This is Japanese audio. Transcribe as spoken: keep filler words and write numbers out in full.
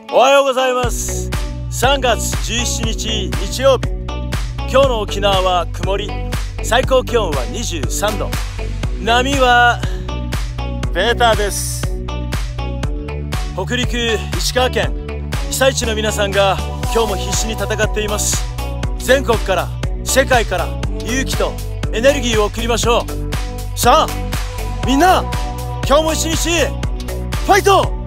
おはようございます。さんがつじゅうしちにち日曜日、今日の沖縄は曇り、最高気温はにじゅうさんど、波はベータです。北陸石川県被災地の皆さんが今日も必死に戦っています。全国から世界から勇気とエネルギーを送りましょう。さあみんな、今日も一日ファイト。